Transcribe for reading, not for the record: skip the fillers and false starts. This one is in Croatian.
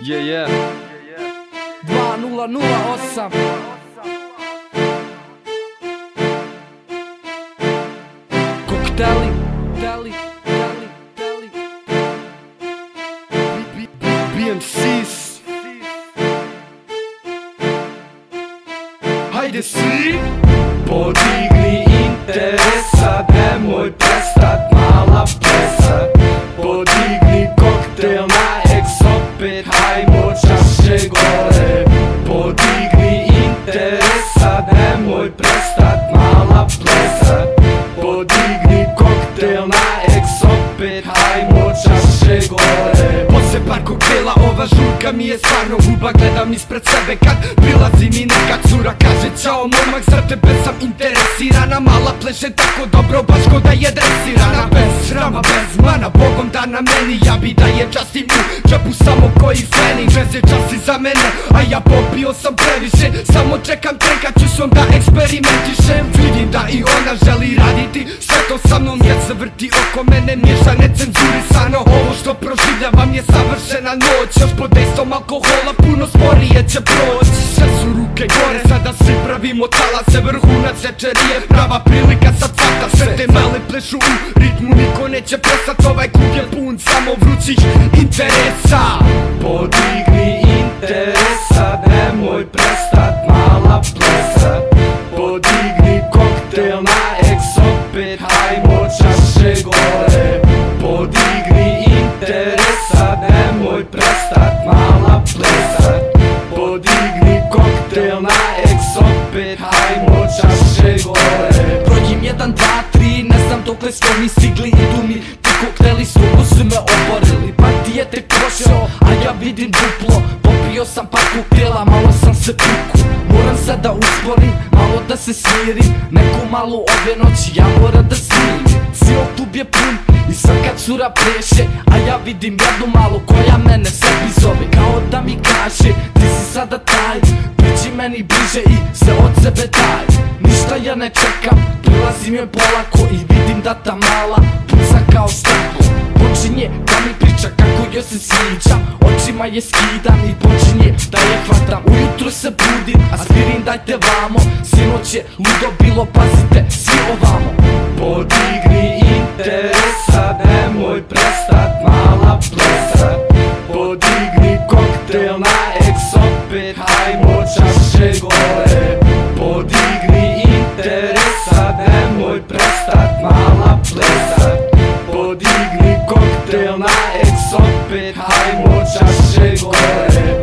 Yeah. 2008 Kokteli BMC'S. Hajde svi, podigni interesa, nemoj prestat mala plesa. Podigni koktel na eks opet, hajmo čaše gore. Podigni interesa, nemoj prestat mala plesa. Podigni koktel na eks opet, hajmo čaše gore. Posle par koktela ova žurka mi je stvarno huba. Gledam ispred sebe kad prilazi mi neka cura. Kaže ćao momak, za tebe sam interesirana. Mala pleše tako dobro, baš ko da je dresirana. Bez srama, bez mana, bogom da na meni. Ja bi da je častim u džepu samo koji feni. Bez je časti za mene, a ja popio sam previše. Samo čekam tren kad ću s njom da eksperimentišem. Vidim da i ona želi raditi sve to sa mnom, jer se vrti oko mene, miješa necenzurisano. Ovo što proživljavam je savršena noć. Još pod dejstvom alkohola puno sporije će proći. Sve su ruke gore, sada svi pravimo talase. Vrhunac večerije, prava prilika sad cvata. Sve te male plešu u ritmu, niko neće prestat. Ovaj klub je pun samo vrućih interesa. Podigni interesa, nemoj prestat mala plesa. Podigni koktel na eks opet, hajmo čaše gore. Podigni interesa, nemoj prestat mala plesa. Podigni koktel na eks opet, hajmo čaše gore. Brojim 1, 2, 3, ne znam dokle smo mi stigli. Idu mi ti kokteli, stupo su me oborili. Parti je tek prošao, a ja vidim duplo. Popio sam par koktela, malo sam se puku. Moram sad da usporim, malo da se smirim. Neku malu ove noći ja moram da snimim. Cijel klub je pun i svaka cura pleše, a ja vidim jednu malu koja mene sebi zove. Kao da mi kaže, ti si sada taj, priđi meni bliže i sve od sebe daj. Ništa ja ne čekam, prilazim joj polako i vidim da ta mala puca kao staklo. Počinje da mi priča kako joj se sviđa, očima je skidam i počinje da je hvatam. Ujutro se budim, aspirin dajte vamo, sinoć je ludo bilo, pazite svi ovamo. Podigni interesa, nemoj prestat mala plesa. Podigni koktel na eks opet, hajmo čaše gore. Podigni interesa, nemoj prestat mala plesa. Podigni koktel na eks opet, hajmo čaše gore.